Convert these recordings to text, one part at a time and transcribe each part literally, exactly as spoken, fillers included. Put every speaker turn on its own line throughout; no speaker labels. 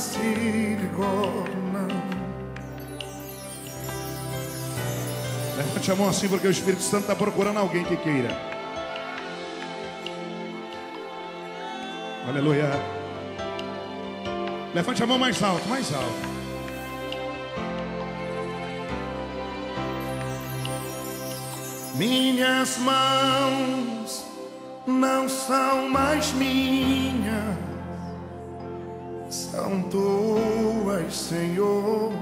se ligona.
Levante a mão assim, porque o Espírito Santo está procurando alguém que queira. Aleluia. Levante a mão mais alto, mais alto.
Minhas mãos não são mais minhas, são tuas, Senhor.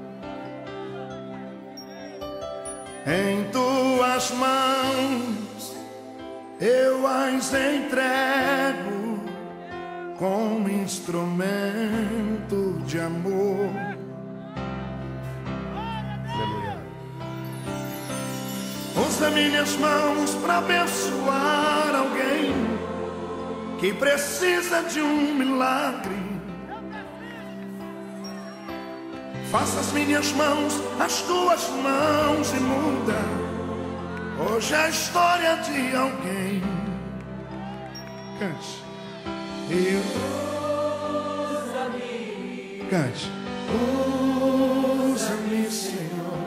Em tuas mãos eu as entrego como instrumento de amor.
Aleluia.
Usa minhas mãos para abençoar alguém que precisa de um milagre. Faça as minhas mãos as tuas mãos e muda hoje a história de alguém.
Cante.
Usa-me.
Cante.
Usa-me, Senhor.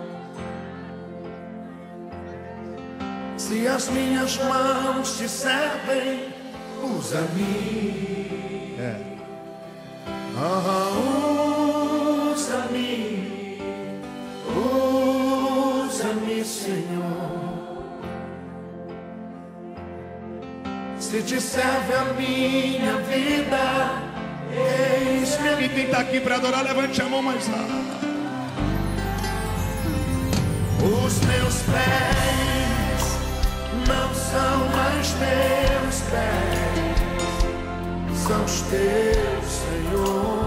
Se as minhas mãos te servem, usa-me.
É.
Ah, usa-me. Usa-me, Senhor. Se te serve a minha vida, eis-me
E quem está aqui para adorar, levante a mão mais alto.
Os meus pés não são mais meus pés, são os teus, Senhor.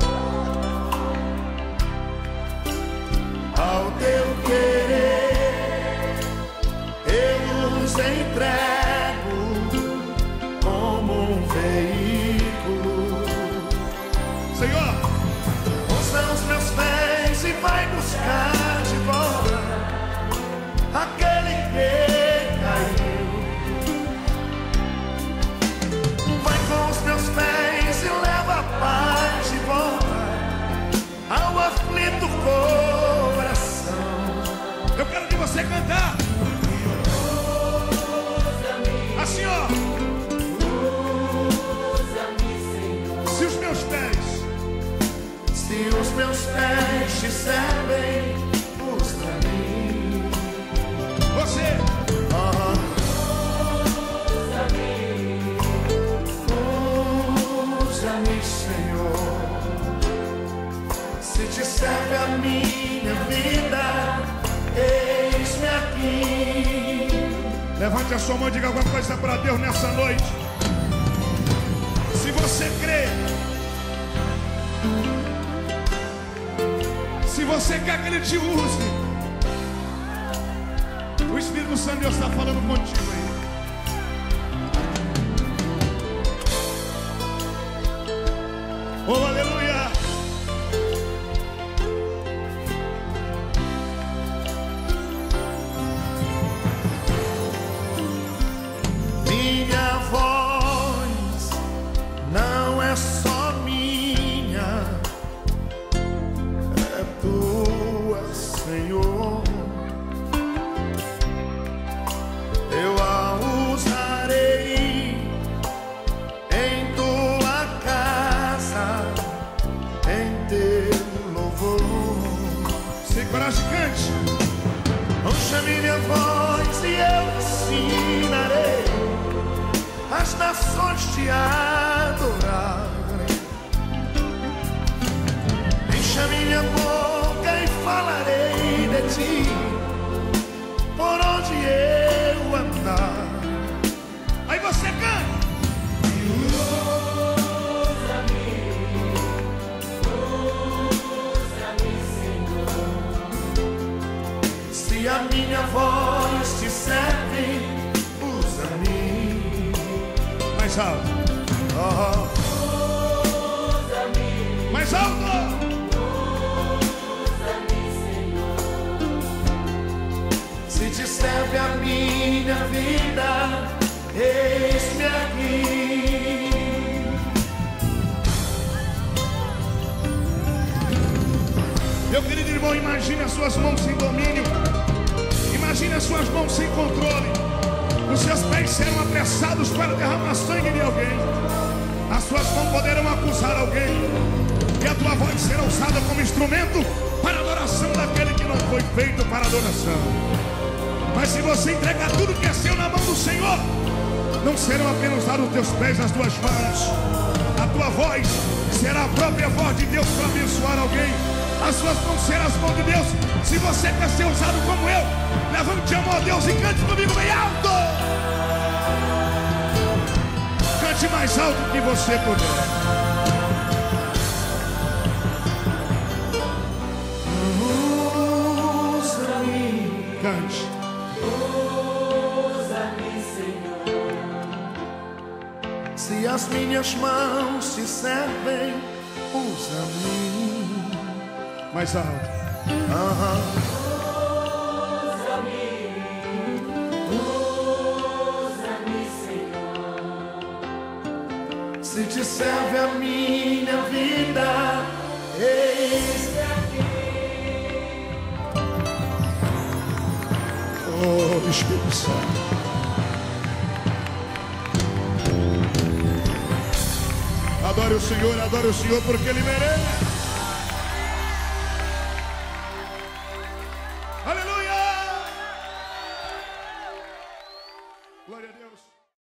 Ao teu querer eu os entrego como um veículo.
Senhor,
Usa os meus pés e vai buscar de volta aquele que caiu. Vai com os meus pés e leva a paz de volta ao aflito coração.
eu quero que você cantar. Assim, ó. Se os meus pés,
Se os meus pés te servem, usa-me.
você,
Ah, usa-me, Senhor. Se te serve a minha vida, eis-me aqui.
levante a sua mão e diga alguma coisa para Deus nessa noite. Se você crê, se você quer que Ele te use, o Espírito Santo de Deus está falando contigo aí. Oh, aleluia.
Minha voz não é só minha, é tua, Senhor. Eu a usarei em tua casa, em teu louvor.
Sem coragem, cante.
Ouça minha voz e eu ensinarei as nações te adorarem. Encha minha boca e falarei de ti por onde eu andar.
Aí você canta.
Se a minha voz te serve, usa-me.
Mais alto.
Oh,
Mais alto.
se te serve a minha vida, eis-me aqui.
Meu querido irmão, imagine as suas mãos sem domínio. Imagine as suas mãos sem controle. Os seus pés serão apressados para derramar sangue de alguém. As suas mãos poderão acusar alguém. E a tua voz será usada como instrumento para a adoração daquele que não foi feito para adoração. Mas se você entregar tudo que é seu na mão do Senhor, não serão apenas usados os teus pés, as tuas mãos. A tua voz será a própria voz de Deus para abençoar alguém. As suas mãos serão as mãos de Deus. Se você quer ser usado como eu, levante a mão a Deus e cante comigo bem alto. Cante mais alto que você puder. Usa-me. Cante.
Usa-me, Senhor. Se as minhas mãos te servem, usa-me.
Mais alto.
Uh-huh.
Usa-me, usa-me, Senhor.
Se te serve a minha vida, eis-me aqui.
Oh, Espírito Santo. Adore o Senhor, adore o Senhor, porque Ele merece. Glória a Deus.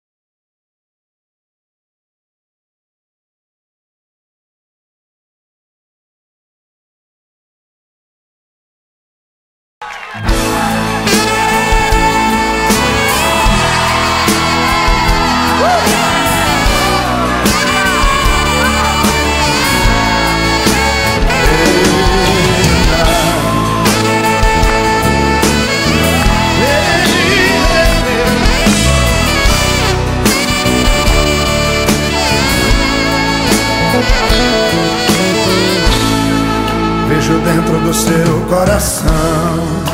Vejo dentro do seu coração,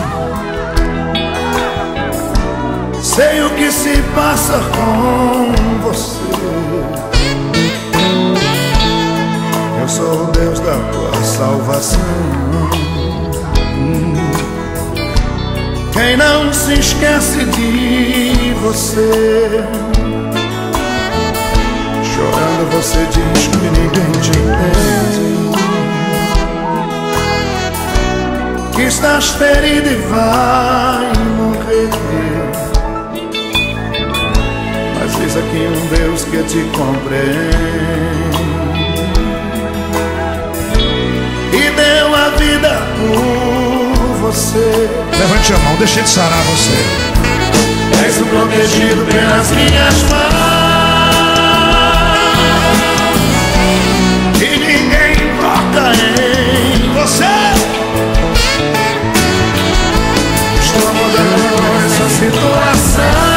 sei o que se passa com você. Eu sou o Deus da tua salvação. Quem não se esquece de você, chorando você diz que ninguém te entende, que estás ferido e vai morrer. Mas eis aqui um Deus que te compreende e deu a vida por você.
Levante a mão, deixa de sarar você.
És o protegido pelas minhas mãos, e ninguém toca em você. Estou mudando essa situação.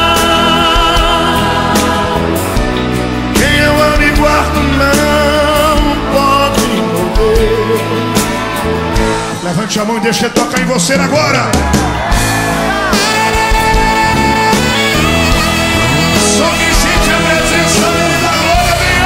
Quem eu amo e guardo não pode morrer.
Levante a mão e deixa ele tocar em você agora. Só quem sente a presença dele na glória vem.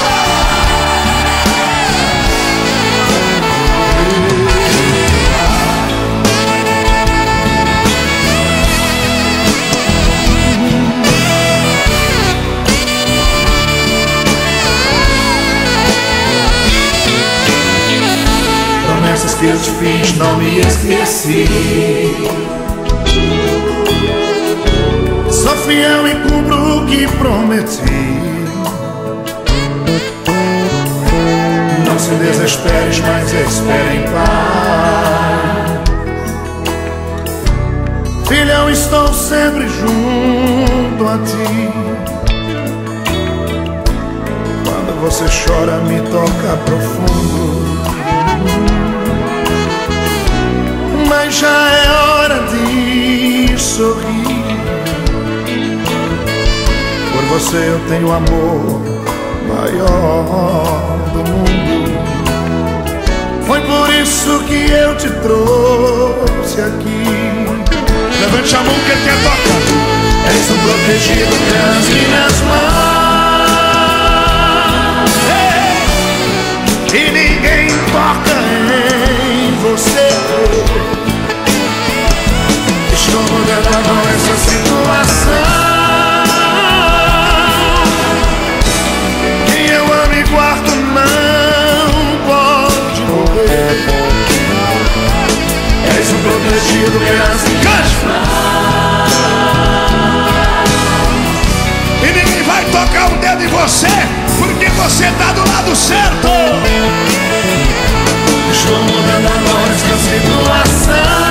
Promessas que eu te fiz, não me esqueci. Sou fiel e cumpro o que prometi. Não se desesperes, mas espere em paz. Filha, eu estou sempre junto a ti. Quando você chora, me toca profundo. Mas já é hora de sorrir. Por você eu tenho o amor maior do mundo. Foi por isso que eu te trouxe aqui.
Levante a mão que ele quer tocar.
És um protegido pelas minhas mãos, e ninguém toca em você. Estou mudando agora essa situação. Quem eu amo e guardo não pode morrer. És um protegido, graças
e ninguém vai tocar o dedo em você, porque você está do lado certo.
Estou mudando agora essa situação.